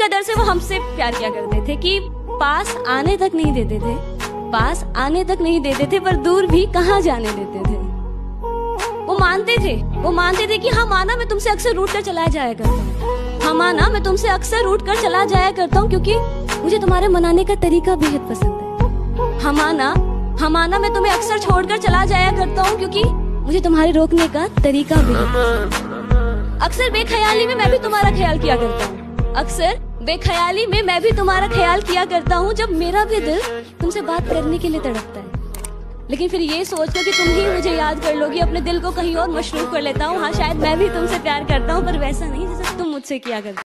कदर से वो हमसे प्यार किया करते थे कि पास आने तक नहीं देते थे, पास आने तक नहीं देते थे, पर दूर भी कहाँ जाने देते थे। वो मानते थे कि हाँ माना मैं तुमसे अक्सर रूठ कर चला जाया करता हूँ, हाँ माना मैं तुमसे अक्सर रूठ कर चला जाया करता हूँ, क्योंकि मुझे तुम्हारे मनाने का तरीका बेहद पसंद है। हाँ माना मैं तुम्हें अक्सर छोड़कर चला जाया करता हूँ, क्योंकि मुझे तुम्हारे रोकने का तरीका बेहद पसंद है। अक्सर बेख्याली में मैं भी तुम्हारा ख्याल किया करता हूँ, अक्सर बेख्याली में मैं भी तुम्हारा ख्याल किया करता हूँ, जब मेरा भी दिल तुमसे बात करने के लिए तड़पता है। लेकिन फिर ये सोच कर कि तुम ही मुझे याद कर लोगी, अपने दिल को कहीं और मशरूफ कर लेता हूँ। हाँ शायद मैं भी तुमसे प्यार करता हूँ, पर वैसा नहीं जैसा तुम मुझसे किया करते।